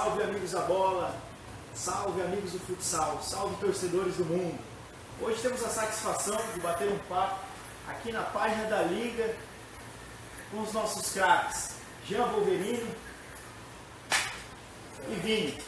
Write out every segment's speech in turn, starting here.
Salve amigos da bola, salve amigos do futsal, salve torcedores do mundo. Hoje temos a satisfação de bater um papo aqui na página da Liga com os nossos craques, Jean Wolverine e Vini.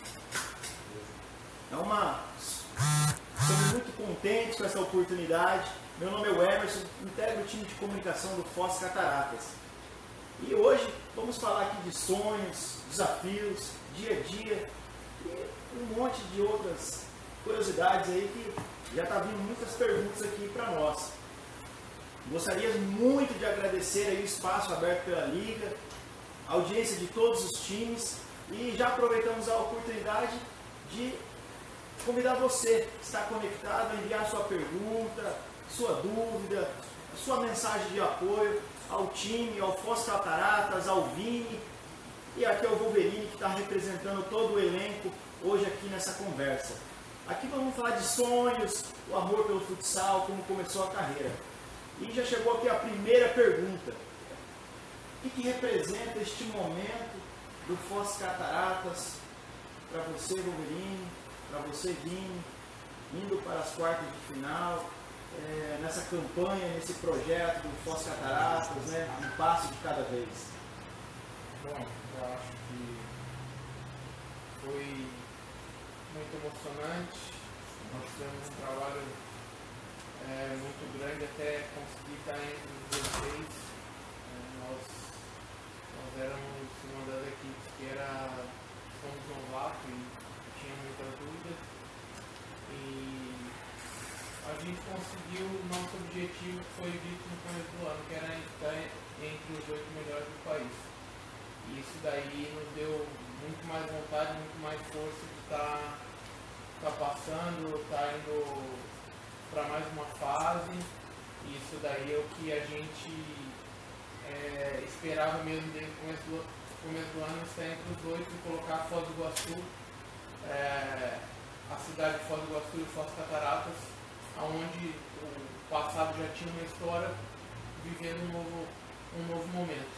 Estamos muito contentes com essa oportunidade. Meu nome é Emerson, integro o time de comunicação do Foz Cataratas. E hoje vamos falar aqui de sonhos, desafios, dia a dia e um monte de outras curiosidades aí que já está vindo muitas perguntas aqui para nós. Gostaria muito de agradecer aí o espaço aberto pela Liga, a audiência de todos os times e já aproveitamos a oportunidade de convidar você que está conectado a enviar sua pergunta, sua dúvida, sua mensagem de apoio ao time, ao Foz Cataratas, ao Vini e aqui ao Wolverine que está representando todo o elenco hoje aqui nessa conversa. Aqui vamos falar de sonhos, o amor pelo futsal, como começou a carreira. E já chegou aqui a primeira pergunta. O que representa este momento do Foz Cataratas para você, Wolverine, para você, Vini, indo para as quartas de final, nessa campanha, nesse projeto do Foz Cataratas, né, um passo de cada vez? Bom, eu acho que foi muito emocionante. Nós fizemos um trabalho muito grande até conseguir estar entre os 16. Nós éramos uma das equipes que fomos novatos e tinha muitas dúvidas. E a gente conseguiu o nosso objetivo, que foi dito no começo do ano, que era estar entre os 8 melhores do país. E isso daí nos deu muito mais vontade, muito mais força de estar passando, estar indo para mais uma fase. E isso daí é o que a gente esperava mesmo desde o começo do ano, estar entre os 8 e colocar Foz do Iguaçu, a cidade de Foz do Iguaçu e Foz Cataratas, onde o passado já tinha uma história, vivendo um novo momento.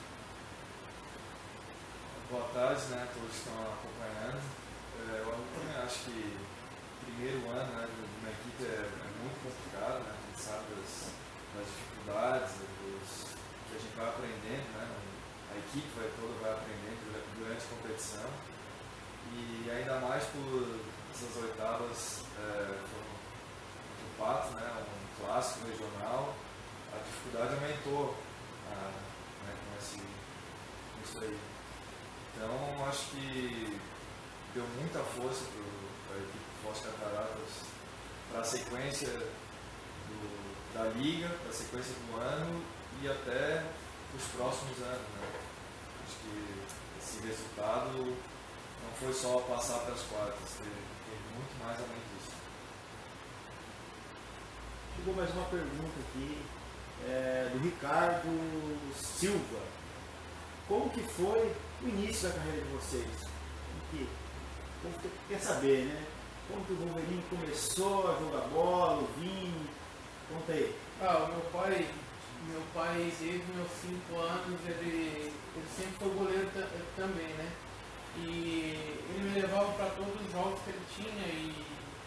Boa tarde, né, todos que estão acompanhando. Eu também acho que o primeiro ano, né, de uma equipe é muito complicado, né, a gente sabe das dificuldades, que a gente vai aprendendo, né, a equipe toda vai aprendendo durante a competição. E ainda mais por essas oitavas foram muito Pato, né, um clássico regional, a dificuldade aumentou né, com isso aí. Então, acho que deu muita força para a equipe do Foz Cataratas, para a sequência da Liga, para a sequência do ano e até os próximos anos. Né? Acho que esse resultado não foi só passar para as quartas, teve muito mais além disso. Chegou mais uma pergunta aqui do Ricardo Silva. Como que foi o início da carreira de vocês? Como que quer saber, né? Como que o Wolverine começou a jogar bola, o Vini? Conta aí. O meu pai desde meus 5 anos, ele sempre foi goleiro também, né? E ele me levava para todos os jogos que ele tinha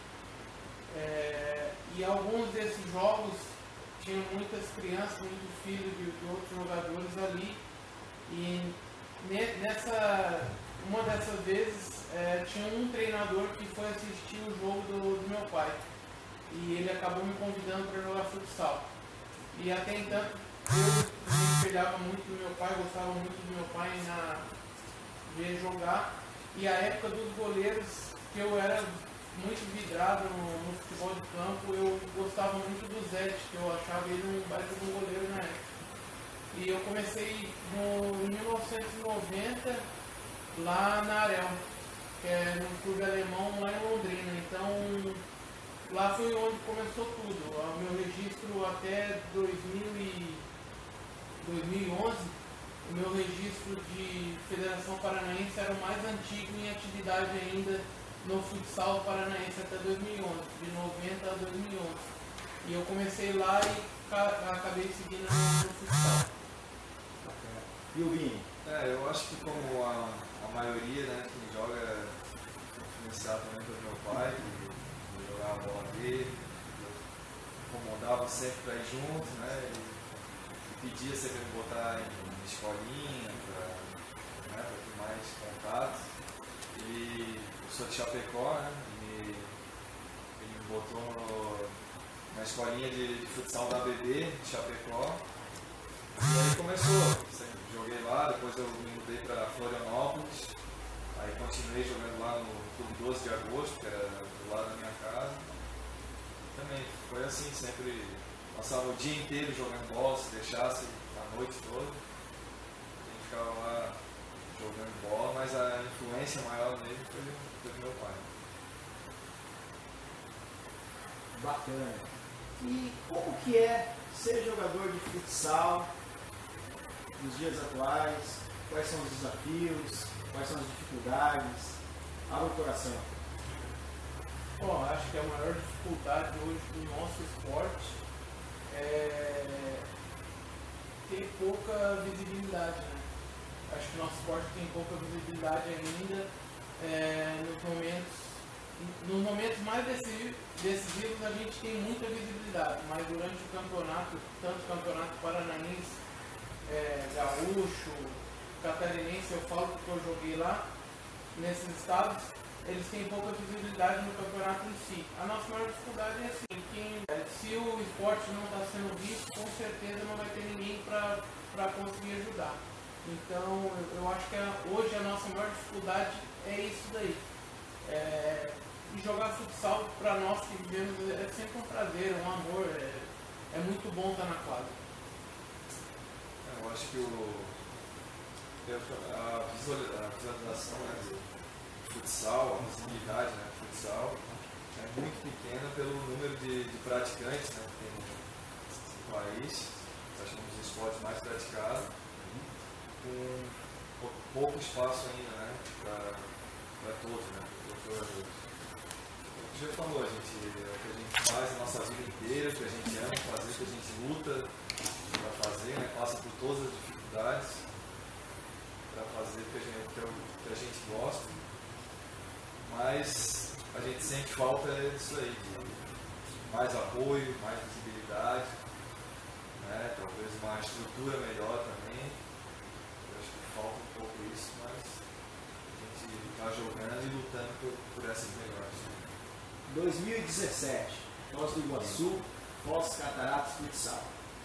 e alguns desses jogos tinham muitas crianças, muitos filhos de outros jogadores ali. E uma dessas vezes tinha um treinador que foi assistir o jogo do meu pai e ele acabou me convidando para jogar futsal. E até então eu me espelhava muito no meu pai, gostava muito do meu pai ver jogar. E a época dos goleiros, que eu era muito vidrado no futebol de campo, eu gostava muito do Zé, que eu achava ele um baita de um goleiro na época. E eu comecei em 1990 lá na Arel, que é no clube alemão lá em Londrina. Então lá foi onde começou tudo. O meu registro até 2011, o meu registro de Federação Paranaense era o mais antigo em atividade ainda no futsal paranaense até 2011, de 90 a 2011. E eu comecei lá e acabei seguindo no futsal. E o Vini? Eu acho que como a maioria, né, quem joga influenciado também pelo meu pai, que jogava a bola dele, eu incomodava sempre para ir junto, né? E pedia sempre me botar em escolinha, para ter mais contato. E eu sou de Chapecó, né? Ele me botou na escolinha de futsal da ABB, de Chapecó. E aí começou, joguei lá, depois eu me mudei para Florianópolis. Aí continuei jogando lá no Clube 12 de Agosto, que era do lado da minha casa. E também foi assim, sempre passava o dia inteiro jogando bola, se deixasse a noite toda. A gente ficava lá jogando bola, mas a influência maior nele foi do meu pai. Bacana. E como que é ser jogador de futsal nos dias atuais? Quais são os desafios? Quais são as dificuldades? Abra o coração. Bom, acho que a maior dificuldade hoje do nosso esporte é ter pouca visibilidade, né? Acho que o nosso esporte tem pouca visibilidade ainda nos momentos mais decisivos a gente tem muita visibilidade, mas durante o campeonato, tanto o campeonato paranaense, gaúcho, catarinense, eu falo que eu joguei lá, nesses estados, eles têm pouca visibilidade no campeonato em si. A nossa maior dificuldade é assim, se o esporte não está sendo visto, com certeza não vai ter ninguém para conseguir ajudar. Então, eu acho que hoje a nossa maior dificuldade é isso daí. E jogar futsal, para nós que vivemos, é sempre um prazer, um amor, é muito bom estar na quadra. Eu acho que a visualização, né, do futsal, a visibilidade, né, do futsal é muito pequena pelo número de praticantes, né, que tem no país. Acho que é um dos esportes mais praticados, com pouco espaço ainda, né, para todos, né, para os jogadores. O que já falou, é o que a gente faz a nossa vida inteira, o que a gente ama fazer, o que a gente luta para fazer, né, passa por todas as dificuldades para fazer o que a gente gosta, mas a gente sente falta disso aí, de mais apoio, mais visibilidade, né, talvez uma estrutura melhor também. Eu acho que falta um pouco isso, mas a gente está jogando e lutando por essas melhores. 2017, Foz do Iguaçu, Foz Cataratas Futsal.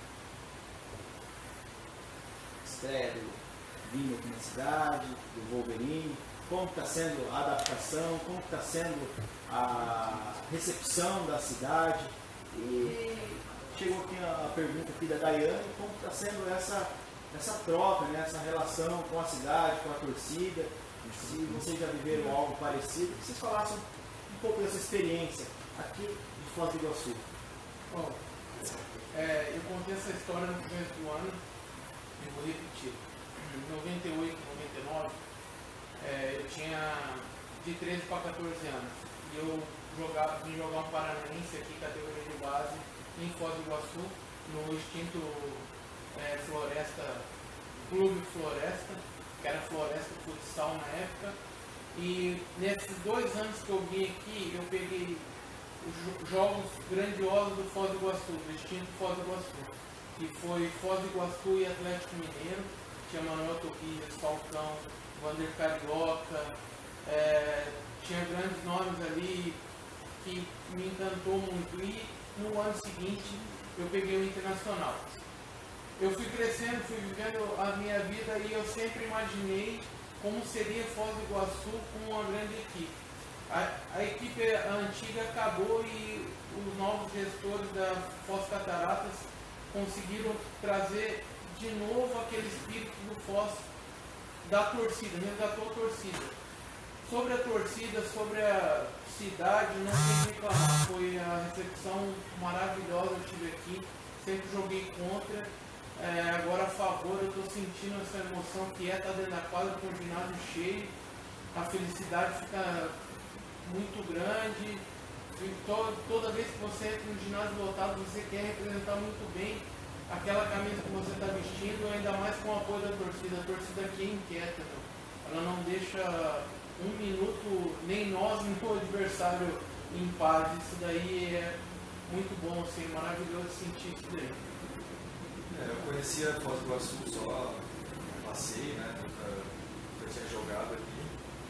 Estreia do Vinho aqui na cidade, do Wolverine. Como está sendo a adaptação, como está sendo a recepção da cidade. E chegou aqui a pergunta aqui da Daiane, como está sendo essa troca, né, essa relação com a cidade, com a torcida. Se vocês já viveram algo parecido, que vocês falassem um pouco dessa experiência aqui de Foz do Iguaçu. Bom, eu contei essa história no começo do ano e vou repetir. Em 98, 99, eu tinha de 13 para 14 anos e eu vim jogar um paranaense aqui, categoria de base, em Foz do Iguaçu, no extinto Clube Floresta, que era Floresta Futsal na época. E nesses 2 anos que eu vim aqui, eu peguei os jogos grandiosos do Foz do Iguaçu, do extinto Foz do Iguaçu, que foi Foz do Iguaçu e Atlético Mineiro. Tinha Manuel Torres, Falcão, Wander Carioca, tinha grandes nomes ali que me encantou muito. E no ano seguinte eu peguei o Internacional. Eu fui crescendo, fui vivendo a minha vida e eu sempre imaginei como seria Foz do Iguaçu com uma grande equipe. A equipe antiga acabou e os novos gestores da Foz Cataratas conseguiram trazer de novo aquele espírito do Foz, da torcida, resgatou a torcida. Sobre a torcida, sobre a cidade, não tem que reclamar. Foi a recepção maravilhosa que eu tive aqui, sempre joguei contra. Agora a favor, eu estou sentindo essa emoção que estar dentro da quadra com o ginásio cheio, a felicidade fica muito grande. Toda vez que você entra no ginásio lotado, você quer representar muito bem aquela camisa que você está vestindo, ainda mais com o apoio da torcida. A torcida aqui é inquieta, ela não deixa um minuto, nem nós, nem o adversário em paz. Isso daí é muito bom, assim, maravilhoso sentir isso daí. Eu conhecia Foz do Iguaçu só, passei, né? Nunca tinha jogado aqui.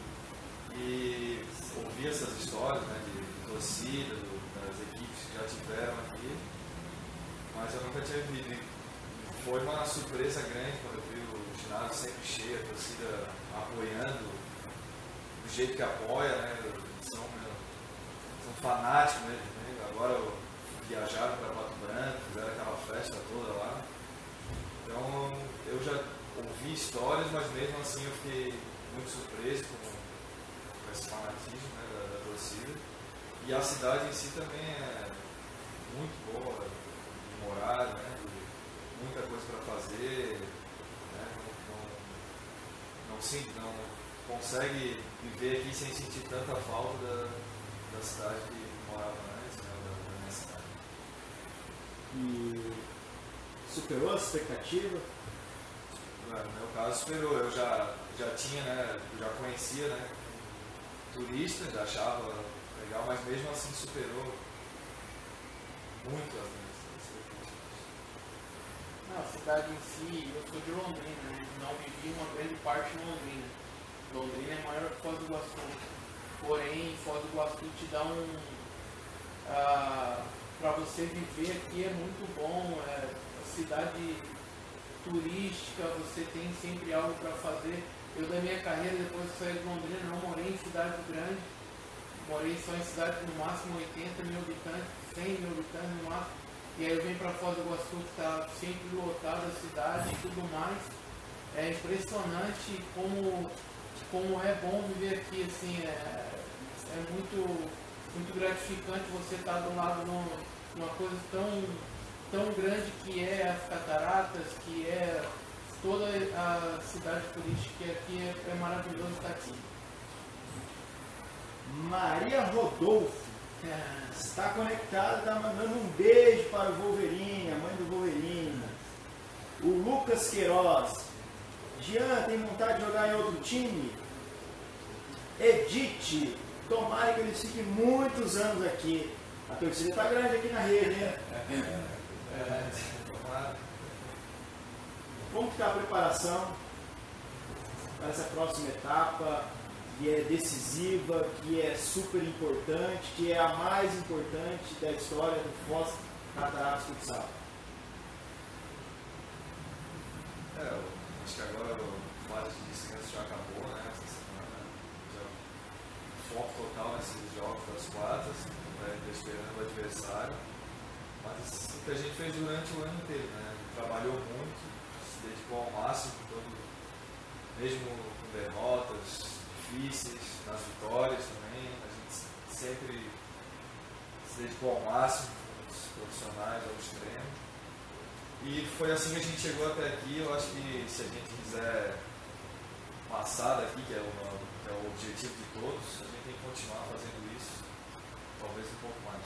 E ouvi essas histórias, né, de torcida, das equipes que já tiveram aqui, mas eu nunca tinha vivido. Foi uma surpresa grande quando eu vi o ginásio sempre cheio, a torcida apoiando do jeito que apoia, né? São fanáticos mesmo, né? Agora viajaram para Pato Branco, fizeram aquela festa toda lá. Então eu já ouvi histórias, mas mesmo assim eu fiquei muito surpreso com esse fanatismo, né, da torcida. E a cidade em si também é muito boa de morar, né? Muita coisa para fazer, né? Não consegue viver aqui sem sentir tanta falta da cidade que morava antes, né? Da minha cidade. E superou a expectativa? No meu caso superou, eu já tinha, né? Já conhecia, né? Turista, já achava legal, mas mesmo assim superou muito as minhas expectativas. A cidade em si, eu sou de Londrina, né? Não vivi uma grande parte em Londrina. Londrina é maior que Foz do Iguaçu. Porém, Foz do Iguaçu te dá para você viver aqui é muito bom. A cidade turística, você tem sempre algo para fazer. Eu, da minha carreira, depois que saí de Londrina, não morei em cidade grande. Morei só em cidade no máximo 80 mil habitantes, 100 mil habitantes no máximo. E aí eu venho para Foz do Iguaçu, que está sempre lotada a cidade e tudo mais. É impressionante como é bom viver aqui, assim, é muito gratificante você estar do lado de uma coisa tão grande que é as cataratas, que é toda a cidade turística aqui, é maravilhoso estar aqui. Maria Rodolfo está conectada, está mandando um beijo para o Wolverine, a mãe do Wolverine. O Lucas Queiroz. Jean, tem vontade de jogar em outro time? Edith, tomara que eles fiquem muitos anos aqui. A torcida está grande aqui na rede, hein? Como está a preparação para essa próxima etapa, que é decisiva, que é super importante, que é a mais importante da história do Foz Cataratas Futsal? Acho que agora o fase de descanso já acabou, né? Essa semana. Já foco total nesses jogos das quartas, esperando o adversário. Mas o que a gente fez durante o ano inteiro, né? A gente trabalhou muito, se dedicou ao máximo, mesmo com derrotas difíceis, nas vitórias também. A gente sempre se dedicou ao máximo, com os profissionais, ao extremo. E foi assim que a gente chegou até aqui. Eu acho que se a gente quiser passar daqui, que é o objetivo de todos, a gente tem que continuar fazendo isso, talvez um pouco mais.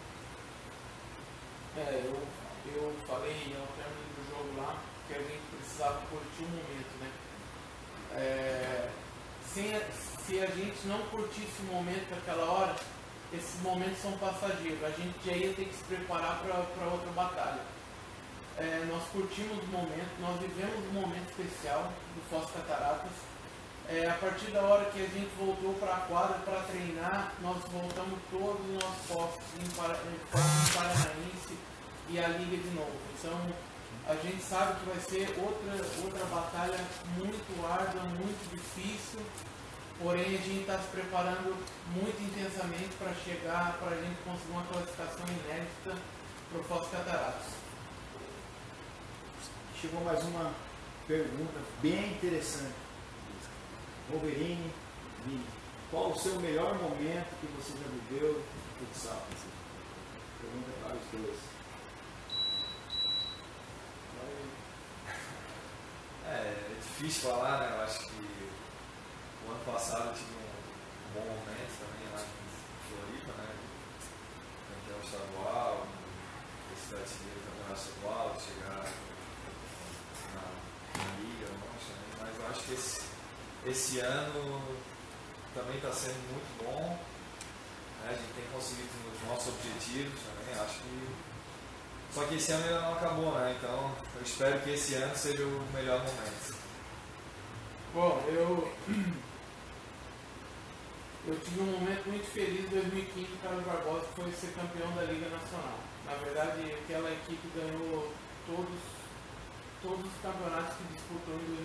Eu falei ao término do jogo lá que a gente precisava curtir o momento, né? Se a gente não curtisse o momento naquela hora, esses momentos são passageiros. A gente já ia ter que se preparar para outra batalha. Nós curtimos o momento, nós vivemos um momento especial do Foz Cataratas. A partir da hora que a gente voltou para a quadra para treinar, nós voltamos todos os nossos focos em Paranaense e a Liga de novo. Então, a gente sabe que vai ser outra batalha muito árdua, muito difícil, porém a gente está se preparando muito intensamente para chegar, para a gente conseguir uma classificação inédita para o Foz Cataratas. Chegou mais uma pergunta bem interessante. Wolverine, qual o seu melhor momento que você já viveu no futsal? Pergunta para os dois. É difícil falar, né? Eu acho que o ano passado eu tive um bom momento também lá em Floripa, né? Campeão estadual, esse artilheiro do campeonato estadual, chegar na liga, longe também, mas eu acho que esse ano também está sendo muito bom. A gente tem conseguido os nossos objetivos também, acho que... Só que esse ano ainda não acabou, né? Então eu espero que esse ano seja o melhor momento. Bom, eu tive um momento muito feliz em 2015 para o Carlos Barbosa, que foi ser campeão da Liga Nacional. Na verdade, aquela equipe ganhou todos os campeonatos que disputou em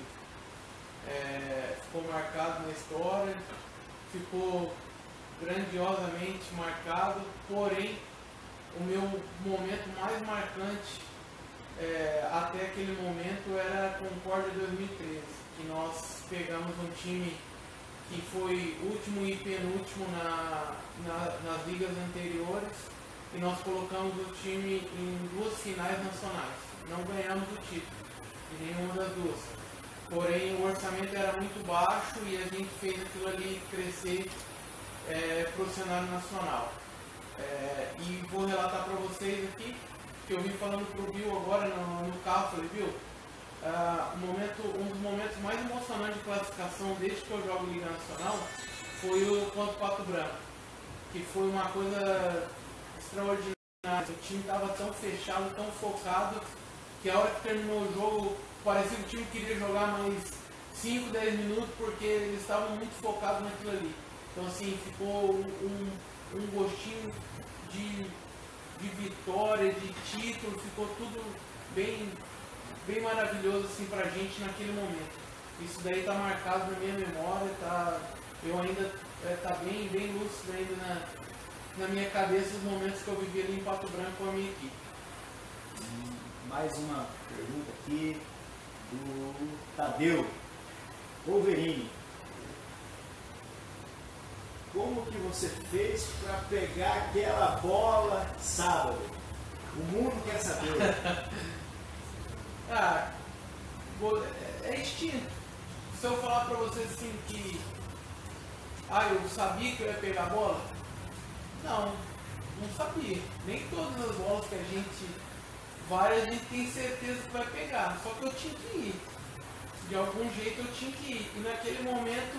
2015. Ficou marcado na história, ficou grandiosamente marcado, porém o meu momento mais marcante até aquele momento era a Concórdia 2013, que nós pegamos um time que foi último e penúltimo nas ligas anteriores e nós colocamos o time em 2 finais nacionais. Não ganhamos o título de nenhuma das 2. Porém, o orçamento era muito baixo e a gente fez aquilo ali crescer para o cenário nacional. E vou relatar para vocês aqui, que eu vim falando para o Bill agora no carro, falei, Bill, um dos momentos mais emocionantes de classificação desde que eu jogo Liga Nacional foi o contra o Pato Branco, que foi uma coisa extraordinária. O time estava tão fechado, tão focado, que a hora que terminou o jogo, parecia que o time queria jogar mais 5, 10 minutos, porque eles estavam muito focados naquilo ali. Então assim, ficou um gostinho de vitória, de título, ficou tudo bem maravilhoso assim pra gente naquele momento. Isso daí tá marcado na minha memória, eu ainda tá bem lúcido ainda na minha cabeça os momentos que eu vivi ali em Pato Branco com a minha equipe. Mais uma pergunta aqui do Tadeu Wolverine. Como que você fez para pegar aquela bola sábado? O mundo quer saber. É instinto. Se eu falar para vocês assim que eu sabia que eu ia pegar a bola, não sabia. Nem todas as bolas que a gente vai, a gente tem certeza que vai pegar. Só que eu tinha que ir. De algum jeito eu tinha que ir. E naquele momento,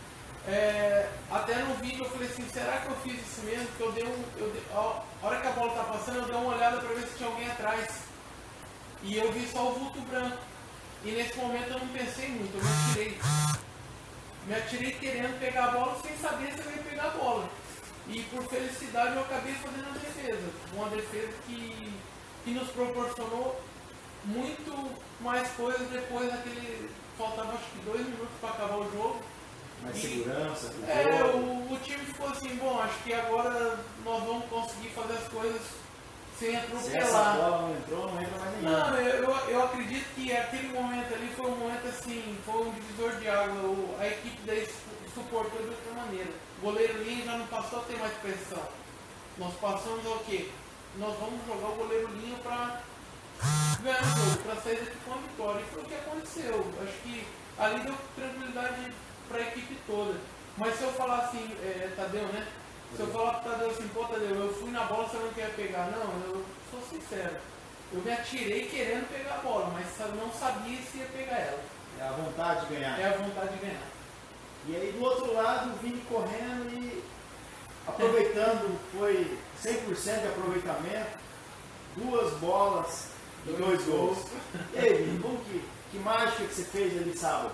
até no vídeo eu falei assim, será que eu fiz isso mesmo? Porque a hora que a bola tá passando, eu dei uma olhada para ver se tinha alguém atrás. E eu vi só o vulto branco. E nesse momento eu não pensei muito, eu me atirei. Me atirei querendo pegar a bola sem saber se eu ia pegar a bola. E por felicidade eu acabei fazendo a defesa. Uma defesa que nos proporcionou muito mais coisas depois daquele... Faltava acho que 2 minutos para acabar o jogo. Mais segurança. O time ficou assim, bom, acho que agora nós vamos conseguir fazer as coisas sem atropelar. Se essa bola não entrou, não entra mais nenhuma. Não, eu acredito que aquele momento ali foi um momento assim, foi um divisor de água. A equipe daí suportou de outra maneira. O goleiro Linha já não passou a ter mais pressão. Nós passamos ao quê? Nós vamos jogar o goleiro Linha para ganhar o jogo, para sair daqui com a vitória. E foi o que aconteceu. Acho que ali deu tranquilidade para a equipe toda. Mas se eu falar assim, Tadeu, né? Se eu falar pro Tadeu assim, pô Tadeu, eu fui na bola, você não quer pegar? Não, eu sou sincero. Eu me atirei querendo pegar a bola, mas não sabia se ia pegar ela. É a vontade de ganhar. É a vontade de ganhar. E aí do outro lado, o Vini correndo e aproveitando, foi 100% de aproveitamento, 2 bolas e 2 gols. E aí, Vini, como que mágica que você fez ali sábado?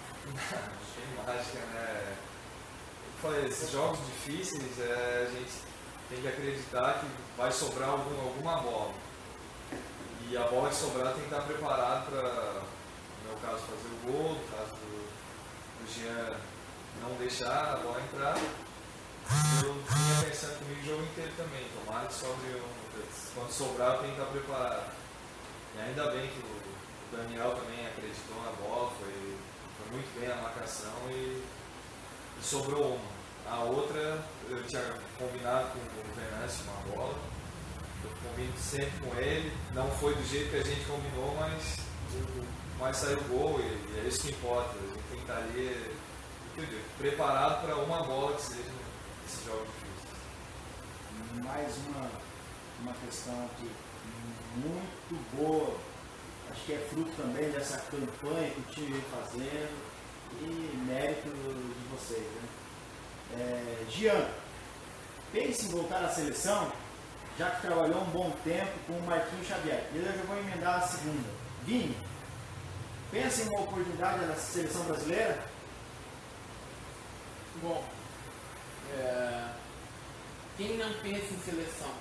Tem mágica, né? Esses jogos difíceis, a gente tem que acreditar que vai sobrar alguma bola. E a bola que sobrar tem que estar preparado para, no meu caso, fazer o gol, no caso do Jean não deixar a bola entrar. Eu vinha pensando comigo o jogo inteiro também, tomara que sobre quando sobrar eu tenho que estar preparado. E ainda bem que o Daniel também acreditou na bola, foi muito bem a marcação e sobrou uma. A outra, eu tinha combinado com o Venâncio uma bola, eu combino sempre com ele, não foi do jeito que a gente combinou, mas saiu o gol e é isso que importa. A gente tem que estar ali preparado para uma bola que seja nesses jogos difíceis. Mais uma questão aqui muito boa, acho que é fruto também dessa campanha que o time vem fazendo e mérito de vocês, né? Gian, pense em voltar à seleção, já que trabalhou um bom tempo com o Marquinhos Xavier. E eu já vou emendar a segunda. Vini, pensa em uma oportunidade na seleção brasileira? Bom, quem não pensa em seleção?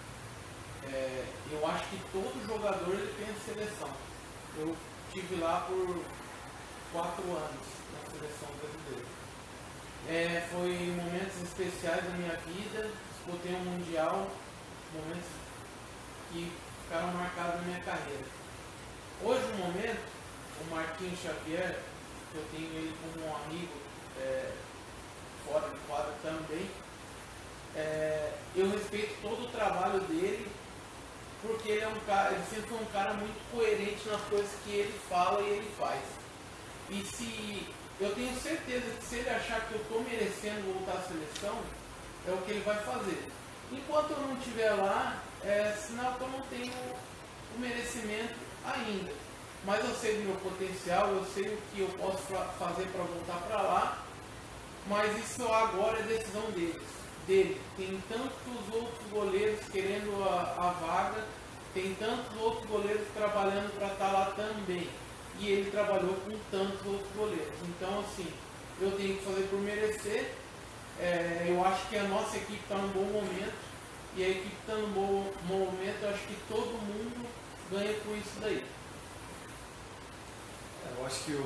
Eu acho que todo jogador ele pensa em seleção. Eu estive lá por 4 anos na seleção brasileira. Foi momentos especiais da minha vida, disputei um mundial, momentos que ficaram marcados na minha carreira. Hoje, no momento, o Marquinhos Xavier, que eu tenho ele como um amigo fora de quadro também, eu respeito todo o trabalho dele, porque ele sempre foi um cara muito coerente nas coisas que ele fala e ele faz. E se eu tenho certeza que se ele achar que eu estou merecendo voltar à seleção, é o que ele vai fazer. Enquanto eu não estiver lá, é sinal que eu não tenho o merecimento ainda. Mas eu sei do meu potencial, eu sei o que eu posso fazer para voltar para lá, mas isso agora é decisão dele. Tem tantos outros goleiros querendo a vaga, tem tantos outros goleiros trabalhando para estar lá também. E ele trabalhou com tantos outros goleiros. Então, assim, eu tenho que fazer por merecer. Eu acho que a nossa equipe está num bom momento. E a equipe está num bom momento, eu acho que todo mundo ganha com isso daí. Eu acho que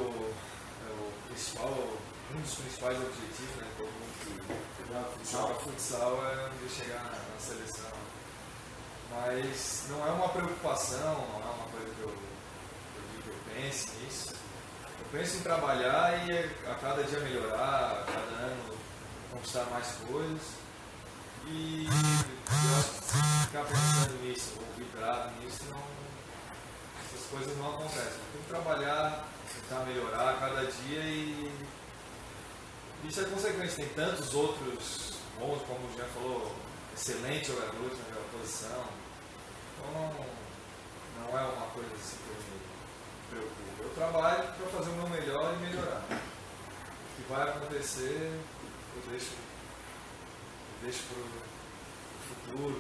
um dos principais objetivos, né, todo mundo que joga futsal é de chegar na seleção. Mas não é uma preocupação, não é uma coisa que eu pense nisso. Eu penso em trabalhar e a cada dia melhorar, a cada ano conquistar mais coisas. E eu acho que ficar pensando nisso, ou vidrado nisso, essas coisas não acontecem. Tem que trabalhar, tentar melhorar a cada dia e isso é consequente. Tem tantos outros bons, como o Jean falou, excelentes jogadores naquela posição. Então não é uma coisa assim que eu me preocupo. Eu trabalho para fazer o meu melhor e melhorar. O que vai acontecer, eu deixo para o futuro.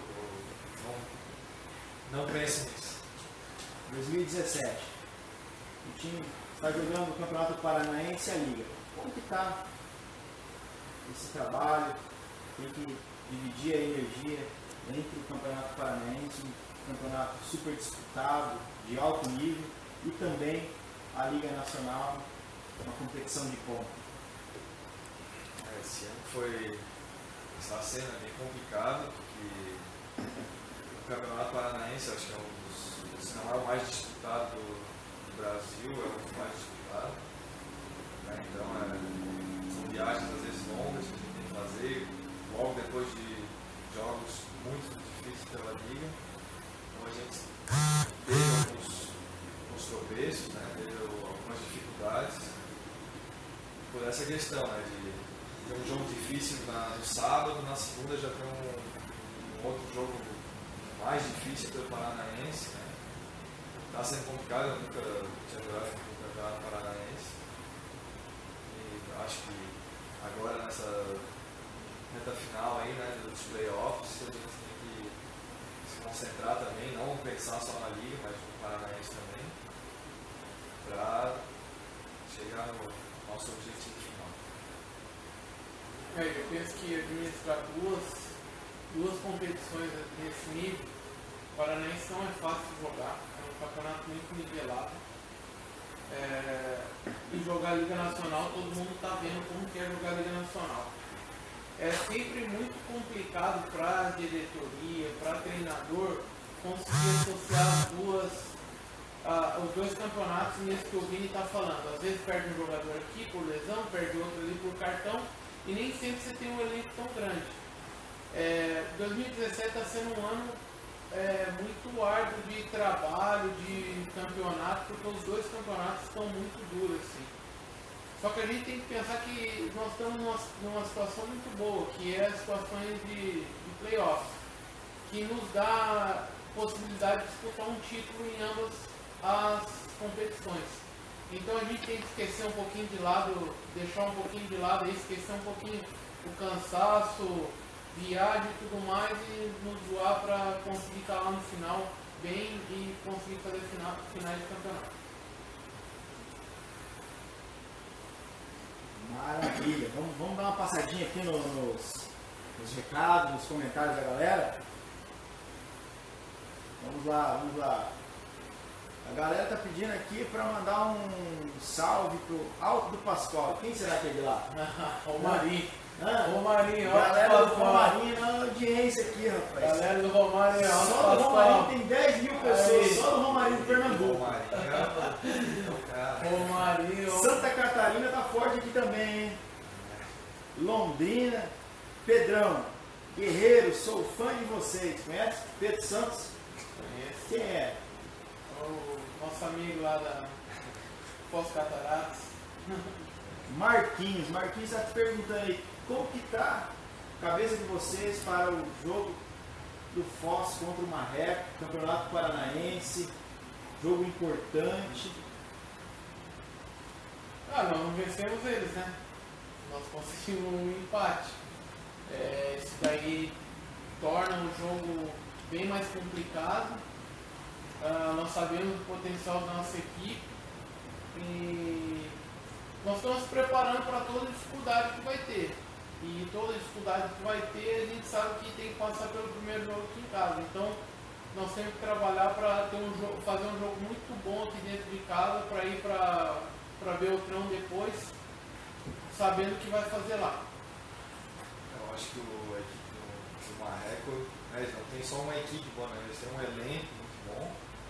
Não penso nisso. 2017. O time está jogando o Campeonato Paranaense e a Liga. Como que está esse trabalho? Tem que dividir a energia entre o Campeonato Paranaense, um campeonato super disputado, de alto nível, e também a Liga Nacional, uma competição de ponta. Esse ano está sendo bem complicado, porque o Campeonato Paranaense acho que é se não é o mais disputado do Brasil, é o mais disputado. Né? Então são viagens às vezes longas que a gente tem que fazer, logo depois de jogos muito difíceis pela Liga. Então a gente teve alguns tropeços, né? Teve algumas dificuldades por essa questão, né? De ter um jogo difícil no sábado, na segunda já tem um outro jogo mais difícil pelo Paranaense. Né? Está sendo complicado, eu nunca tinha jogado no Campeonato Paranaense. E acho que agora nessa reta final aí, né, dos playoffs, a gente tem que se concentrar também, não pensar só na Liga, mas no Paranaense também, para chegar no nosso objetivo final. Eu penso que administrar duas competições nesse nível, o Paranaense não é fácil de jogar, é um campeonato muito nivelado. E jogar a Liga Nacional, todo mundo está vendo como que é jogar a Liga Nacional. É sempre muito complicado para a diretoria, para treinador, conseguir associar os dois campeonatos nisso que o Vini está falando. Às vezes perde um jogador aqui por lesão, perde outro ali por cartão, e nem sempre você tem um elenco tão grande. 2017 está sendo um ano muito árduo de trabalho, de campeonato, porque os dois campeonatos estão muito duros. Assim. Só que a gente tem que pensar que nós estamos numa situação muito boa, que é as situações de playoffs, que nos dá possibilidade de disputar um título em ambas as competições. Então a gente tem que esquecer um pouquinho de lado, deixar um pouquinho de lado e esquecer um pouquinho o cansaço, viagem e tudo mais, e nos doar para conseguir estar lá no final bem e conseguir fazer finais de campeonato. Maravilha. Vamos dar uma passadinha aqui nos recados, nos comentários da galera. Vamos lá. A galera tá pedindo aqui para mandar um salve pro Alto do Pascoal. Quem será que é de lá? Romarinho. Romarinho, galera do Romarinho na audiência aqui, rapaz. Galera do Romarinho, só do Romarinho tem 10 mil pessoas, aí. só do Romarinho do Pernambuco. Romarinho. Santa Catarina tá forte aqui também, hein? Londrina, Pedrão, Guerreiro, sou fã de vocês. Conhece? Pedro Santos? Conheço. Quem é? O nosso amigo lá da Pós-Cataratas. Marquinhos está te perguntando aí, como que tá a cabeça de vocês para o jogo do Foz contra o Marreco, Campeonato Paranaense, jogo importante. Nós não vencemos eles, né? Nós conseguimos um empate. Isso daí torna o jogo bem mais complicado. Nós sabemos o potencial da nossa equipe e nós estamos nos preparando para toda a dificuldade que vai ter. E toda a dificuldade que vai ter, a gente sabe que tem que passar pelo primeiro jogo aqui em casa. Então, nós temos que trabalhar para fazer um jogo muito bom aqui dentro de casa, para ir para Beltrão depois, sabendo o que vai fazer lá. Eu acho que a equipe do Marreco, não tem só uma equipe boa, né? Eles têm um elenco muito bom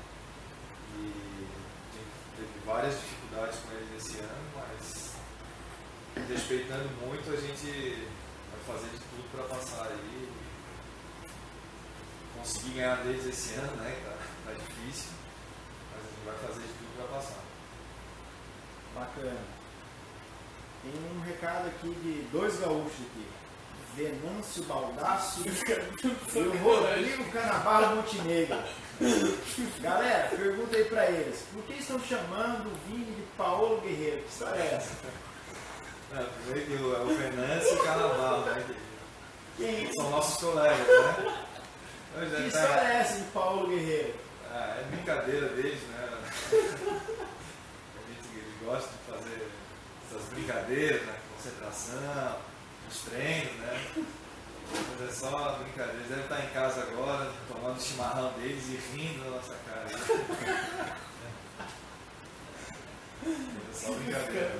e teve várias dificuldades com eles esse ano, mas respeitando muito, a gente vai fazer de tudo para passar aí e conseguir ganhar deles esse ano, né? Tá difícil, mas a gente vai fazer de tudo para passar. Bacana. Tem um recado aqui de dois gaúchos aqui. Venâncio Baldasso e o Rodrigo Canabarro Montenegro. Galera, pergunta aí pra eles. Por que estão chamando o Vini de Paulo Guerreiro? Que história é essa? Primeiro é o Venâncio e o Canabarro, né? Quem? São nossos colegas, né? Que história é essa de Paulo Guerreiro? É brincadeira deles, né? Eles gostam de fazer essas brincadeiras, né? Concentração, os treinos, né? Mas é só brincadeira. Eles devem estar em casa agora, tomando o chimarrão deles e rindo da nossa cara. É só brincadeira.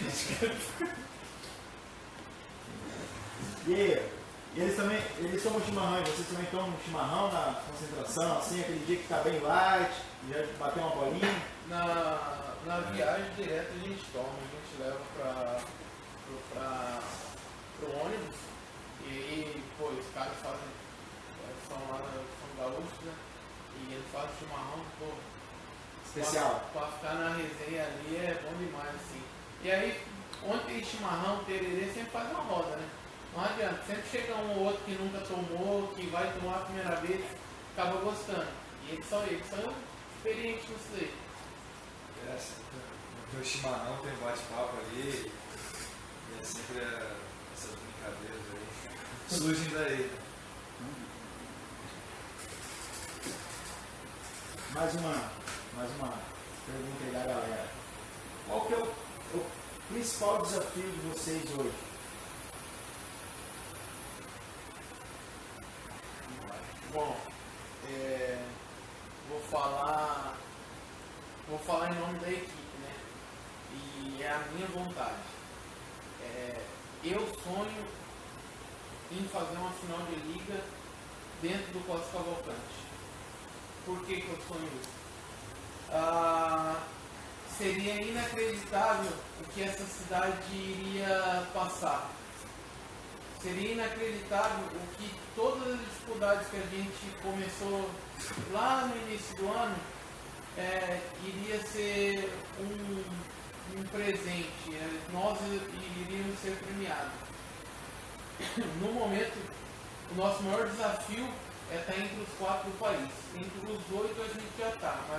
E eles tomam chimarrão, e vocês também tomam chimarrão na concentração, assim, aquele dia que tá bem light, já bateu uma bolinha? Na viagem direta a gente toma, a gente leva pro ônibus e aí, os caras são lá, são gaúchos, né? E eles fazem chimarrão, Especial. Pra ficar na resenha ali é bom demais, assim. E aí, onde tem chimarrão, tererê, sempre faz uma roda, né? Não adianta, sempre chega um ou outro que nunca tomou, que vai tomar a primeira vez, acaba gostando. E eles são experientes nisso daí. Tem o chimarrão, tem um bate-papo ali, e é sempre essas brincadeiras aí. Surgem daí. Mais uma pergunta aí da galera. Qual que é o principal desafio de vocês hoje? Bom, vou falar em nome da equipe, né? E é a minha vontade. Eu sonho em fazer uma final de liga dentro do Costa Cavalcante. Por que eu sonho isso? Seria inacreditável o que essa cidade iria passar. Seria inacreditável o que todas as dificuldades que a gente começou lá no início do ano iria ser um presente, nós iríamos ser premiados. No momento, o nosso maior desafio é estar entre os 4 do país. Entre os 8 a gente já está, mas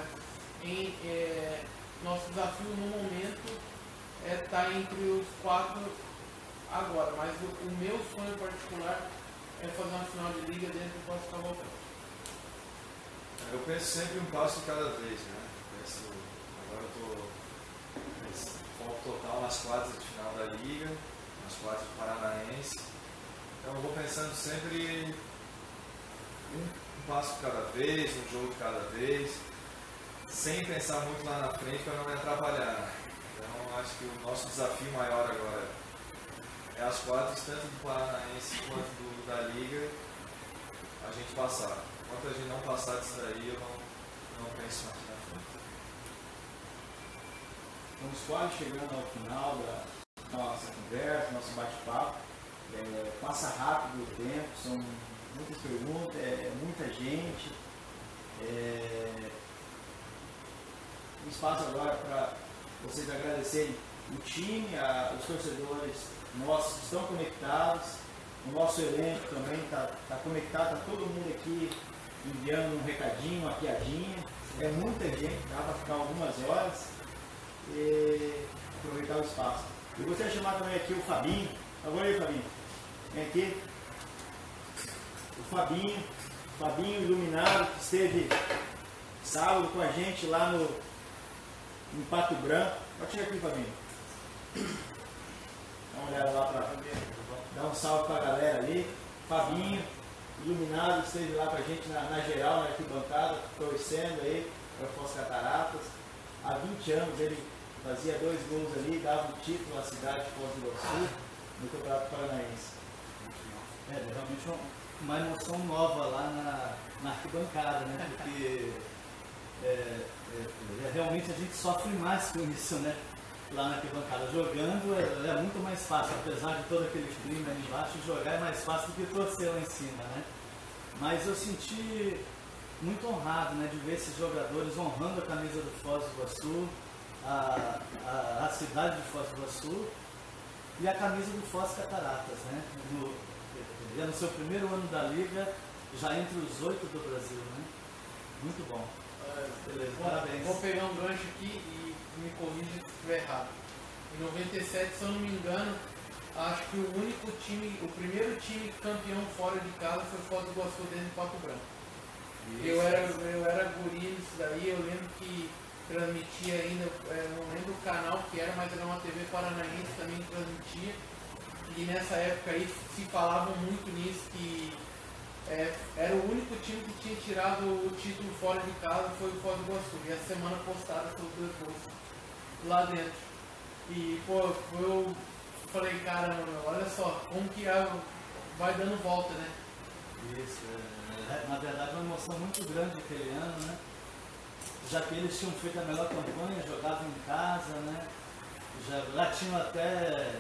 nosso desafio no momento é estar entre os 4 agora, mas o meu sonho particular é fazer uma final de liga dentro do Foz Cavalcante. Eu penso sempre um passo de cada vez, né? Agora eu estou foco total nas quartas de final da liga, nas quartas do Paranaense. Então eu vou pensando sempre um passo de cada vez, um jogo de cada vez, sem pensar muito lá na frente para não me atrapalhar. Então acho que o nosso desafio maior agora é as quartas, tanto do Paranaense quanto da liga, a gente passar. Enquanto a gente não passar disso daí, eu não penso mais na frente. Estamos quase chegando ao final da nossa conversa, nosso bate-papo. Passa rápido o tempo, são muitas perguntas, muita gente. Um espaço agora para vocês agradecerem o time, os torcedores nossos que estão conectados, o nosso elenco também está conectado, está todo mundo aqui enviando um recadinho, uma piadinha. É muita gente, dá para ficar algumas horas e aproveitar o espaço. Eu gostaria de chamar também aqui o Fabinho. Agora aí, Fabinho. Vem aqui. O Fabinho Iluminado, que esteve sábado com a gente lá em Pato Branco. Pode chegar aqui, Fabinho. Dá uma olhada lá para dar um salve para a galera ali. Fabinho Iluminado esteve lá com a gente na geral, na arquibancada, torcendo aí para Foz Cataratas. Há 20 anos ele fazia 2 gols ali, dava o título à cidade de Foz do Iguaçu no Campeonato Paranaense. Realmente uma emoção nova lá na arquibancada, né? Porque realmente a gente sofre mais com isso, né? Lá na arquibancada. Jogando é muito mais fácil, apesar de todo aquele clima ali embaixo, jogar é mais fácil do que torcer lá em cima, né? Mas eu senti muito honrado, né, de ver esses jogadores honrando a camisa do Foz do Iguaçu, a cidade de Foz do Iguaçu e a camisa do Foz Cataratas, né? No seu primeiro ano da Liga, já entre os 8 do Brasil, né? Muito bom. Beleza, parabéns. Vou pegar um gancho aqui e me corrija se estiver errado. Em 97, se eu não me engano, acho que o primeiro time campeão fora de casa foi o Foz do Iguaçu dentro de Pato Branco. Eu era guri nisso daí, eu lembro que transmitia ainda, não lembro o canal que era, mas era uma TV paranaense também que transmitia. E nessa época aí se falava muito nisso, que era o único time que tinha tirado o título fora de casa, foi o Foz do Iguaçu. E a semana postada seus 2 gols lá dentro. E pô, eu falei, caramba, olha só, como que vai dando volta, né? Isso, na verdade uma emoção muito grande aquele ano, né? Já que eles tinham feito a melhor campanha, jogavam em casa, né? Já tinham até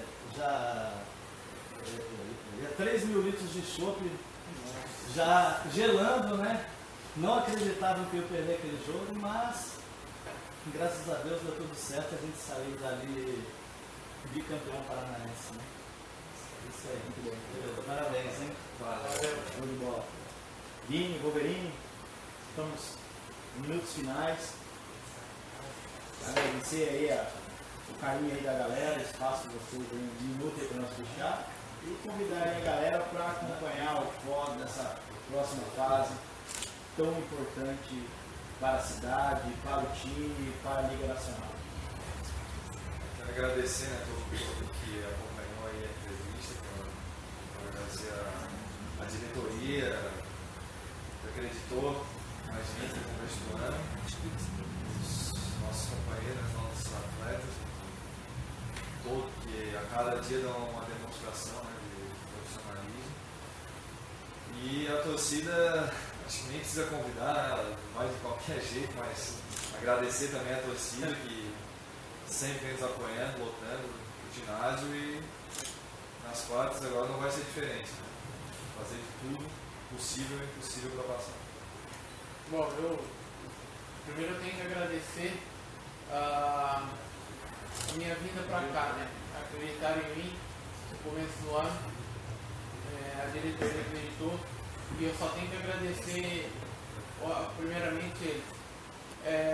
3 mil litros de chope já gelando, né? Não acreditavam que eu ia perder aquele jogo, mas graças a Deus deu tudo certo, a gente saiu dali bicampeão paranaense, né? Isso aí, muito bem. Beleza, parabéns, hein? Valeu. Show de bola. Vini, Wolverine, estamos em minutos finais. Agradecer aí o carinho aí da galera, espaço de vocês aí, um minuto aí para nós fechar. E convidar aí a galera para acompanhar o Foz nessa próxima fase tão importante para a cidade, para o time, para a Liga Nacional. Quero agradecer, né, todo mundo que acompanhou aí a entrevista, quero agradecer a diretoria que acreditou na gente no começo do ano, os nossos companheiros, nossos atletas, todos que a cada dia dão uma demonstração, né, de profissionalismo. E a torcida, acho que nem precisa convidar, ela vai de qualquer jeito, mas agradecer também a torcida que sempre vem nos apoiando, lotando o ginásio, e nas quartas agora não vai ser diferente, né? Fazer de tudo possível e impossível para passar. Bom, primeiro eu tenho que agradecer a minha vinda para cá, né? Acreditaram em mim no começo do ano, a diretoria acreditou, e eu só tenho que agradecer primeiramente eles.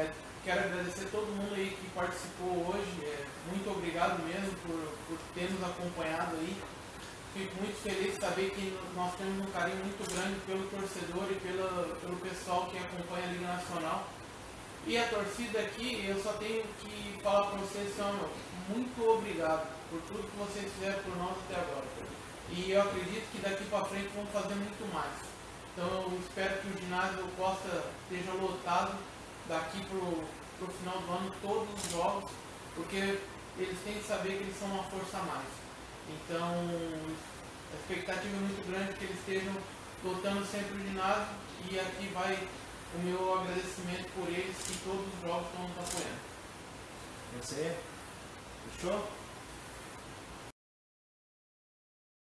quero agradecer todo mundo aí que participou hoje. Muito obrigado mesmo por ter nos acompanhado aí. Fico muito feliz de saber que nós temos um carinho muito grande pelo torcedor e pelo pessoal que acompanha a Liga Nacional. E a torcida aqui, eu só tenho que falar para vocês, muito obrigado por tudo que vocês fizeram por nós até agora. E eu acredito que daqui para frente vamos fazer muito mais. Então eu espero que o ginásio Costa esteja lotado daqui para o final do ano, todos os jogos, porque eles têm que saber que eles são uma força a mais. Então a expectativa é muito grande que eles estejam lotando sempre o ginásio, e aqui vai o meu agradecimento por eles, que todos os jogos estão nos apoiando. Você? Fechou?